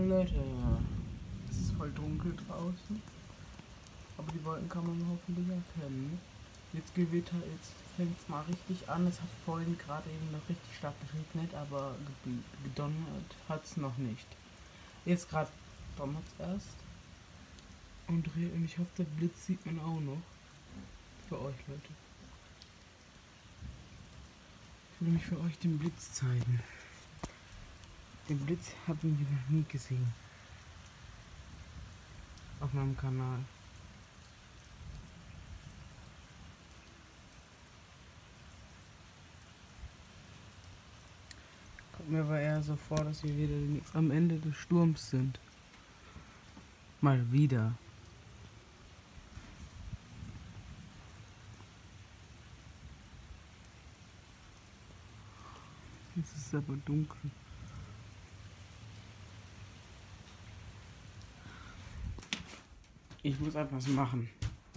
Leute, es ist voll dunkel draußen, aber die Wolken kann man hoffentlich erkennen. Jetzt Gewitter, jetzt fängt es mal richtig an. Es hat vorhin gerade eben noch richtig stark geregnet, aber gedonnert hat es noch nicht. Jetzt gerade donnert es erst. Und ich hoffe, der Blitz sieht man auch noch. Für euch, Leute. Ich will mich für euch den Blitz zeigen. Den Blitz haben wir noch nie gesehen. Auf meinem Kanal. Kommt mir aber eher so vor, dass wir wieder am Ende des Sturms sind. Mal wieder. Jetzt ist es aber dunkel. Ich muss etwas machen.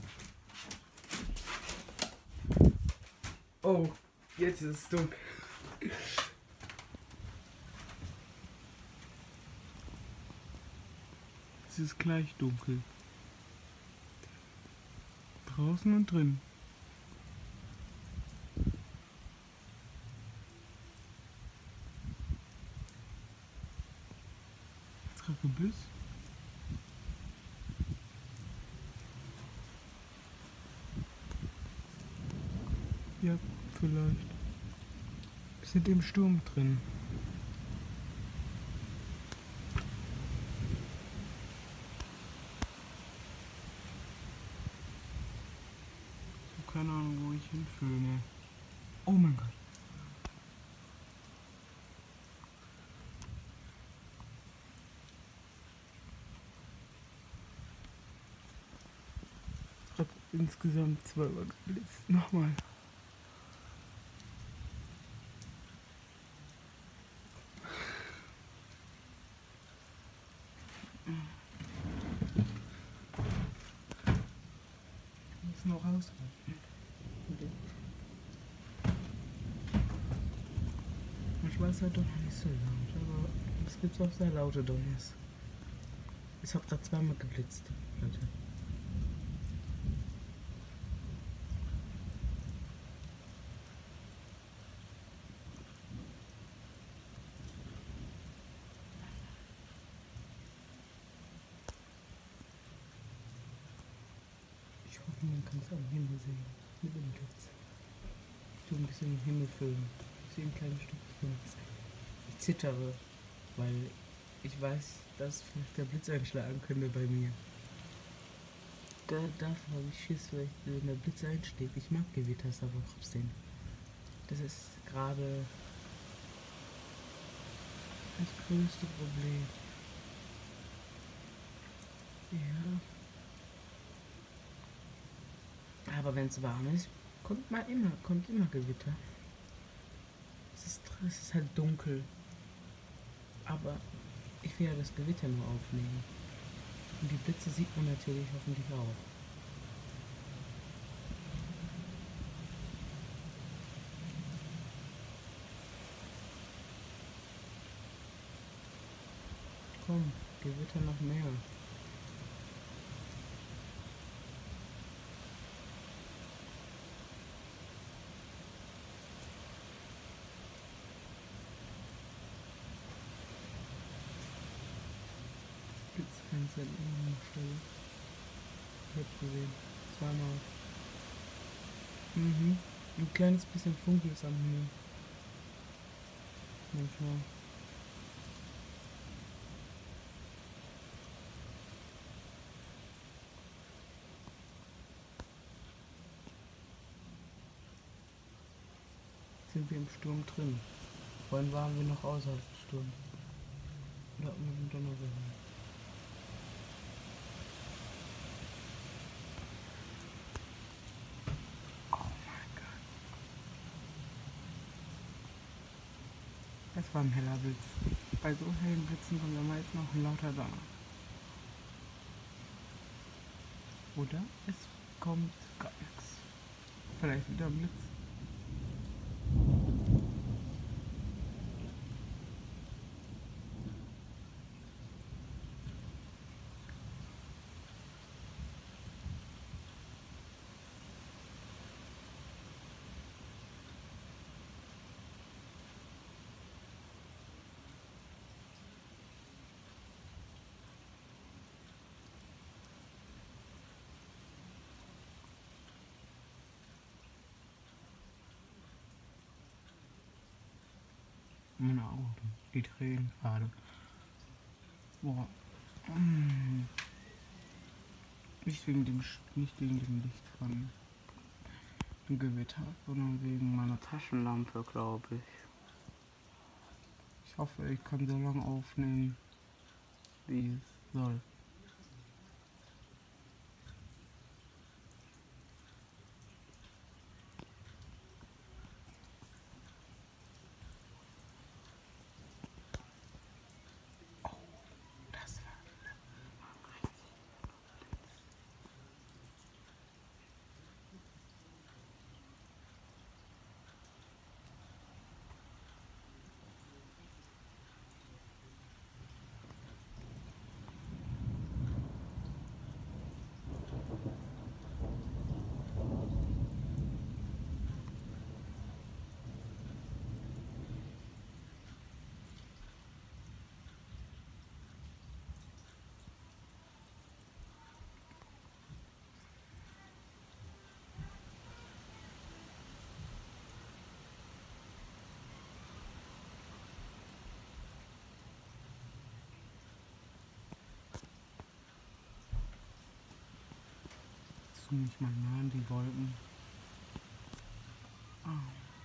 Oh, jetzt ist es dunkel. Es ist gleich dunkel. Draußen und drin. Gebiss. Ja, vielleicht. Wir sind im Sturm drin. Ich habe keine Ahnung, wo ich hinfilme. Oh mein Gott. Ich habe insgesamt zweimal geblitzt. Nochmal. Ich muss noch raushalten. Manchmal ist halt doch nicht so laut, aber es gibt auch sehr laute Donners. Ich habe gerade zweimal geblitzt, Leute. Ich hoffe, man kann es am Himmel sehen. Mit dem Blitz. Ich tue ein bisschen den Himmel filmen. Ich sehe ein kleines Stück Himmel. Ich zittere, weil ich weiß, dass vielleicht der Blitz einschlagen könnte bei mir. Davor habe ich Schiss, wenn der Blitz einschlägt. Ich mag Gewitters aber trotzdem. Das ist gerade das größte Problem. Ja. Aber wenn es warm ist, kommt immer Gewitter. Es ist halt dunkel. Aber ich will ja das Gewitter nur aufnehmen. Und die Blitze sieht man natürlich hoffentlich auch. Komm, Gewitter noch mehr. Blitzfenster in irgendeiner Stelle. Ich hab's gesehen. Zweimal. Ein kleines bisschen Funkel ist am Himmel. Manchmal. Sind wir im Sturm drin. Vorhin waren wir noch außerhalb des Sturms. Da hatten wir den Donner gehört. Oh mein Gott. Das war ein heller Blitz. Bei so hellen Blitzen kommt ja meist noch ein lauter Donner. Oder es kommt gar nichts. Vielleicht wieder ein Blitz. Meine Augen, die drehen gerade. Boah. Nicht wegen dem Licht von dem Gewitter, sondern wegen meiner Taschenlampe, glaube ich. Ich hoffe, ich kann so lange aufnehmen, wie es soll. Zoom mich mal nah an die Wolken. Oh.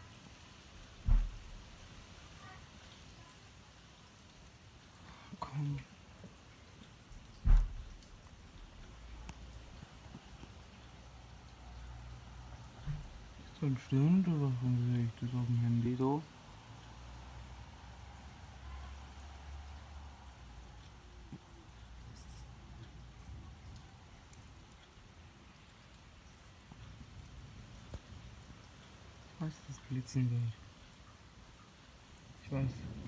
Komm. Ist das ein Stirn oder warum sehe ich das auf dem Handy so? Ich weiß, dass es blitzen wird. Ich weiß.